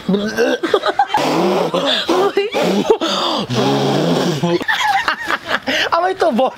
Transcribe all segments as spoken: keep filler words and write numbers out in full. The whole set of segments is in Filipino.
Amoy tubol.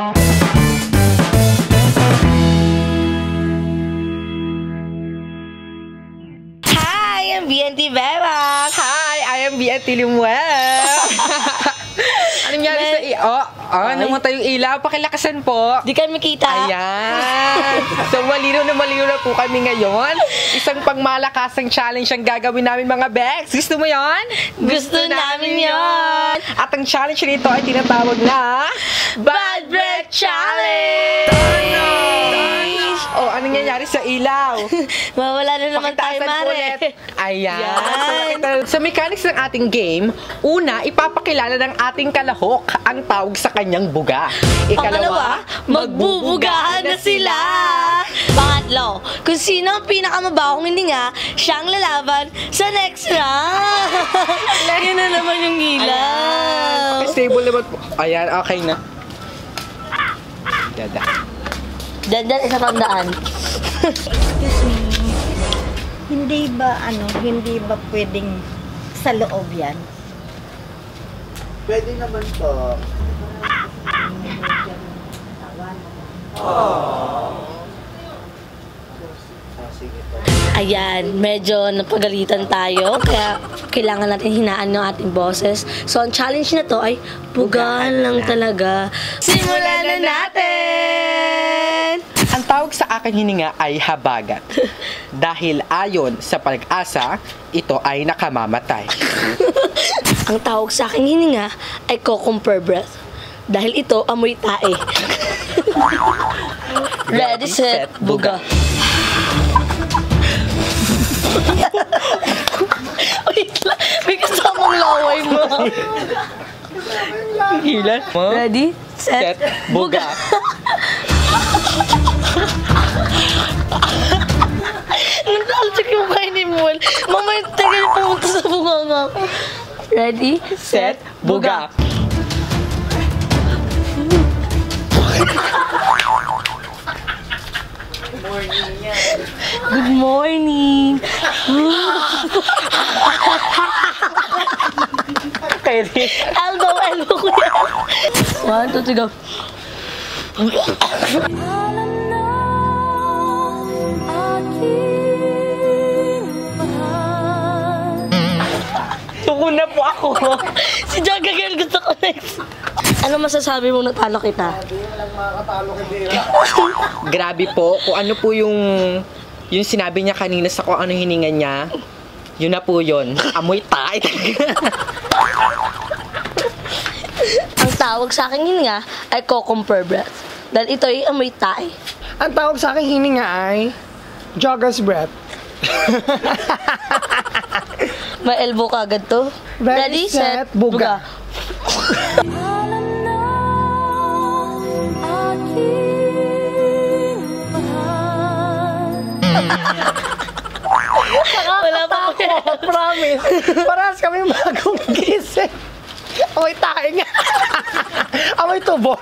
Hi, I'm B N T Bebak. Hi, I am B N T Limuel. Anong nangyari sa i... Oh, oh namatay yung ilaw. Pakilakasan po. Di kami makita. Ayan. So, malino na malino na po kami ngayon. Isang pangmalakasang challenge ang gagawin namin, mga Bex. Gusto mo yon? Gusto, Gusto namin yon. At ang challenge nito ay tinatawag na... Bad Breath Challenge! Oh, anong nangyayari sa ilaw? Mawala na naman tayo, Mare. Ayan. So, sa mechanics ng ating game, una, ipapakilala ng ating kalahok ang tawag sa kanyang buga. Ikalawa, magbubugahan na sila. Pangatlo, kung sino ang pinakamabahong hininga, siyang lalaban sa next round. Lagi na naman yung ilaw. Okay, stable naman po. Ayan, okay na. Dada. Dandan, isa tandaan. Excuse me. Hindi ba, ano, hindi ba pwedeng sa loob yan? Pwede naman po. Ayan, medyo napagalitan tayo, kaya kailangan natin hinaan ng ating boses. So, ang challenge na to ay bugaan lang talaga. Simulan na natin! Ang tawag sa aking hininga ay habagat. Dahil ayon sa pag-asa, ito ay nakamamatay. Ang tawag sa aking hininga ay cucumber breath. Dahil ito amoy tae. Ready, set, buga. Wait lang, may kasamang laway mo. Hilan mo. Ready, set, Set, buga. Nagtalchik yung kain ni Mol. Mamaya tagal pumunta sa bunganga. Ready, Set, buga. Good morning. Kaya Elbow, elbow ko yan. One, two, three, go. tuko na po ako. Si Jaga girl, gusto ko next. Ano masasabi mo natalo kita? Grabe po. Kung ano po yung yung sinabi niya kanina sa kung ano hininga niya, yun na po yun. Amoy tae. Ang tawag sa akin hininga ay cucumber breath. Dahil ito ay amoy tae. Ang tawag sa aking hininga ay jogger's breath. May elbow ka agad to. Ready, set, buga. Wala pa ako. Promise. Parehas kami bagong gising. Amoy tae nga. Amoy tubol.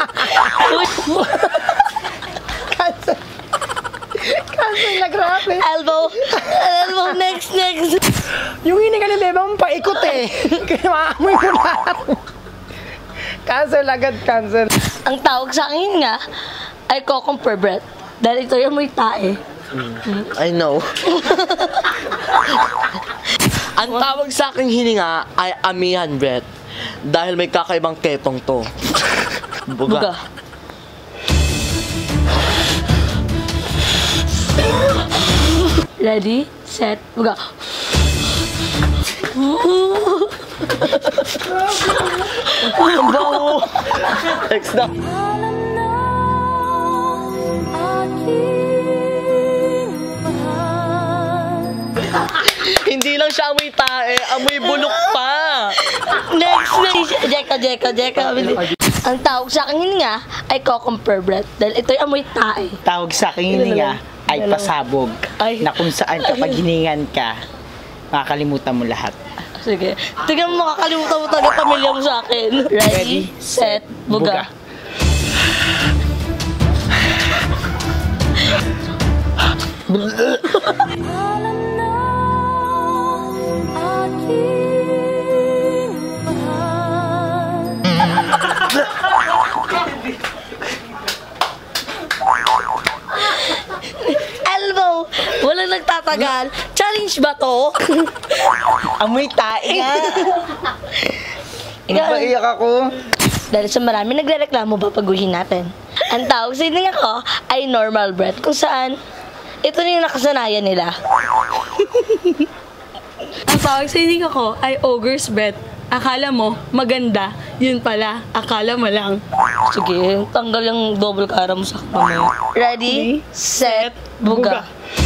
Cancel. Cancel na, grabe. Elbow. Elbow, next, next. Yung hininga ni Beba mo paikot eh. Kaya maamoy mo lahat. Cancel agad, cancel. Ang tawag sa akin nga ay cucumber breath. Dahil ito yung amoy tae. I know. Ang tawag sa aking hininga ay amihan breath. Dahil may kakaibang ketong to. Buga. Buga. Ready, set, buga. Ang baho. Next na. Hindi lang siya amoy tae, amoy bulok pa. Next, next. Jeka, jeka, jeka. Ang tawag sa akin hininga ay cucumber breath. Dahil ito yung amoy tae. Tawag sa aking hininga ay pasabog. Ay. Na kung saan kapag hiningan ka, makakalimutan mo lahat. Sige. Tingnan mo, makakalimutan mo talaga pamilya mo sa akin. Ready, set, buga. kasal? Challenge ba to? Amoy tae nga. Ikaw- ako. Dahil sa marami nagre-reklamo, babaguhin natin. Ang tawag sa hininga ko ay normal breath, kung saan ito na yung nakasanayan nila. Ang tawag sa hininga ko ay ogre's breath. Akala mo, maganda. Yun pala, akala mo lang. Sige, tanggal yung double cara mo sa kamay. Ready, set, buga.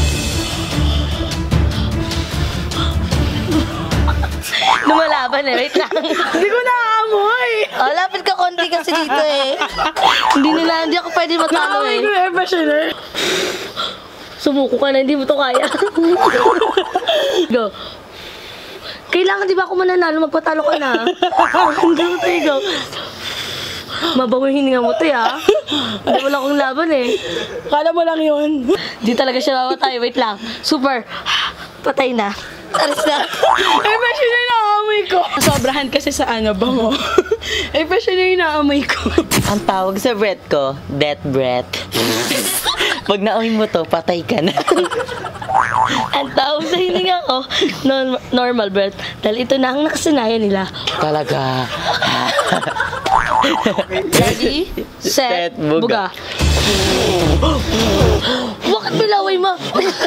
Lumalaban eh, wait lang. Hindi ko naaamoy! Oh, lapit ka konti kasi dito eh. Hindi nila, hindi ako pwede matalo Naamoy eh. ko yung air freshener. Sumuko ka na, hindi mo to kaya. Go. Kailangan di ba ako mananalo, magpatalo ka na. Hindi mo tayo, go. Mabango yung hininga mo to, ha? Hindi wala akong laban eh. Akala mo lang yun. Di talaga siya mamatay, wait lang. Super. Patay na. Aras na. Air freshener na naamoy ko. Sobrahan kasi sa ano, bango. Air freshener yung naamoy ko. Ang tawag sa breath ko, death breath. Pag nauhin mo to, patay ka na. Ang tawag sa hininga ko, non- normal breath. Dahil ito na ang nakasanayan nila. Talaga. Ready, set, Set, buga. buga. Bakit bilaway mo?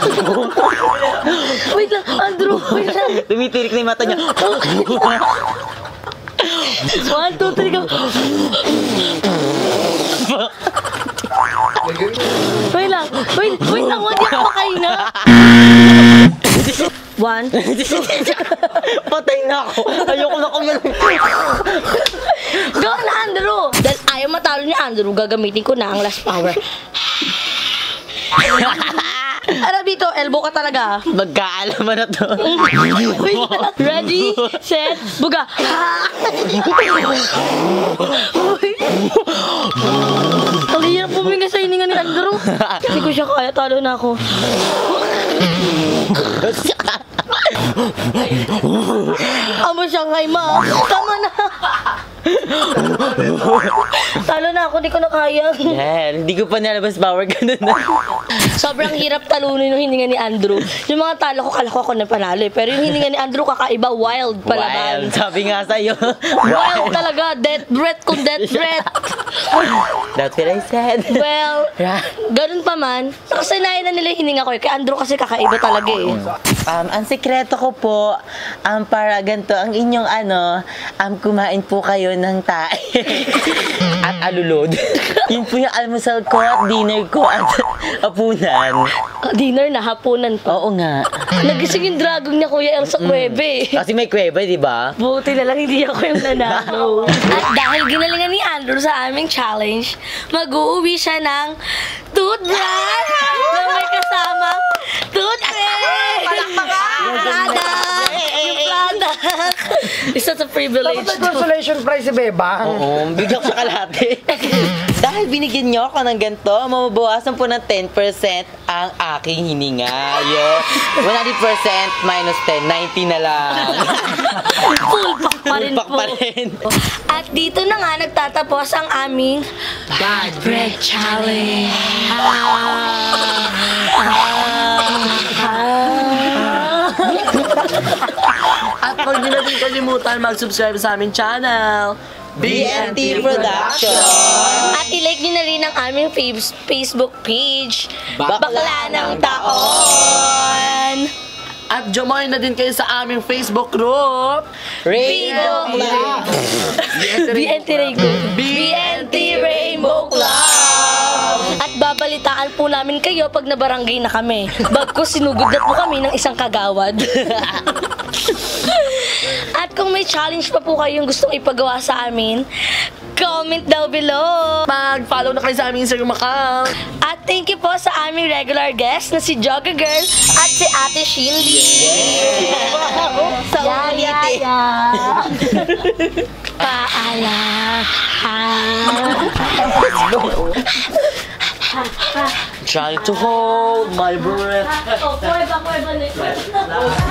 Wait lang, Andrew, wait lang. Tumitirik na yung mata niya. One, two, three, go. Wait lang, wait, wait lang, hindi ako makahinga. One, Patay na ako. Ayoko na kumain. go na, Andrew. Dahil ayaw matalo ni Andrew, gagamitin ko na ang last power. Ano dito, elbow ka talaga. Magkaalaman na to. Wait lang. Ready, set, buga. Ang hirap puminga sa hininga ni Andrew. Hindi ko siya kaya, talo na ako. Amo Shanghai ma. Tama na. Talo na ako, di ko na kaya. Yan, hindi ko pa nalabas power ganun na. Sobrang hirap talunin yung hininga ni Andrew. Yung mga talo ko, kala ko ako na panalo eh. Pero yung hininga ni Andrew, kakaiba, wild palaban. Wild, sabi nga sa'yo. Wild talaga, death breath kung death breath. That's what I said. Well, ganun pa man, nakasanayan na nila yung hininga ko eh. Kay Andrew kasi kakaiba talaga eh. Um, ang sekreto ko po, um, para ganito, ang inyong ano, um, kumain po kayo ng tae at alulod. Yun po yung almusal ko at dinner ko at hapunan. Dinner na, hapunan pa. Oo nga. Nagising yung dragon niya, Kuya El, sa kwebe. Kasi may kweba, di ba? Buti na lang hindi ako yung nanalo. At dahil ginalingan ni Andrew sa aming challenge, mag-uuwi siya ng toothbrush na may kasamang toothpaste! Palakpakan! Product! Yung product! Isa sa privilege. Dapat consolation prize si Bebang. Oo, bigyan ko sa kalahati. Dahil binigyan niyo ako ng ganito, mababawasan po ng ten percent ang aking hininga. Yo, one hundred percent minus ten, ninety na lang. Full pack pa rin Full pack po. pa rin. At dito na nga nagtatapos ang aming Bad Breath Challenge. At huwag niyo na din kalimutan mag-subscribe sa aming channel, B N T Production. At i-like nyo na rin ang aming fa- Facebook page, Bakla Bakla ng ng Taon. At join na din kayo sa aming Facebook group, Rainbow Club. B N T Rainbow. B N T Rainbow Club. At babalitaan po namin kayo pag nabarangay na kami. Bagkus sinugod na po kami ng isang kagawad. At kung may challenge pa po kayong gustong ipagawa sa amin, comment down below. Mag-follow na kayo sa aming Instagram account. At thank you po sa aming regular guest na si Jogger Girl at si Ate Shindy. Sa ulit. Paalam. Trying to hold my breath. Oh, pweba, pweba.